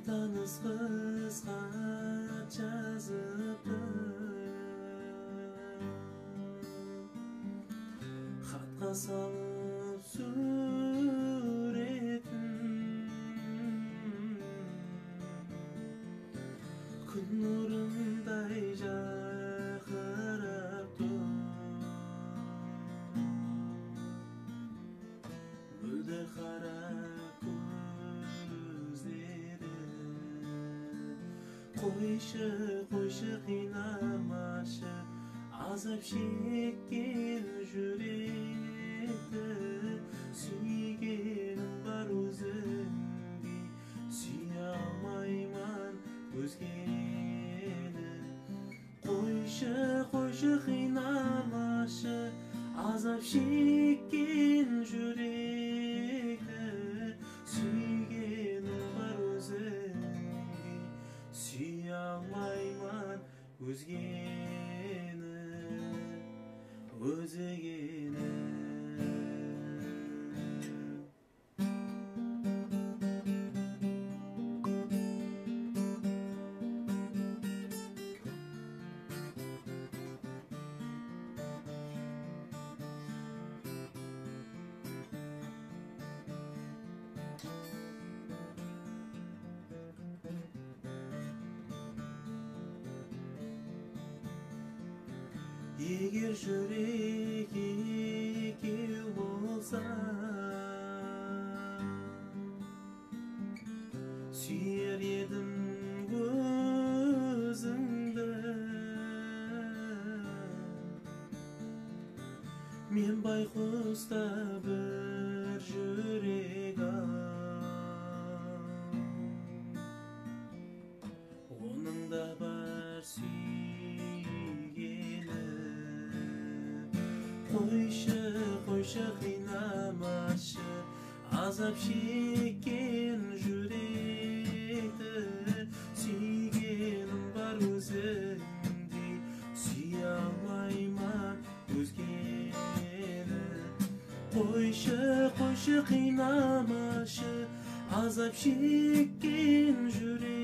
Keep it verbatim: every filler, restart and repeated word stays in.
таныс кызга жазыпты, хатка салып сүретін, күн нурундай жаркырап тур, мөлдір қара көздері. Қойшы, қойшы қинамашы, азап шеккен жүректі. Сүйгенім бар өзіңдей, сүйе алмайман өзгені. Қойшы, қойшы қинамашы, азап шеккен жүректі. Сүйгенім бар өзіңдей, сүйе алмайман өзгені, өзгені. Егер жүрек екеу болса, сүйер едім өзіңді. Мен байқұста бір жүрек ам, оның да бар сүйгені. Қойшы, қойшы қинамашы, азап шеккен жүректі. Сүйгенім бар өзіңдей, сүйе алмайман өзгені. Қойшы, қойшы қинамашы, азап шеккен жүректі.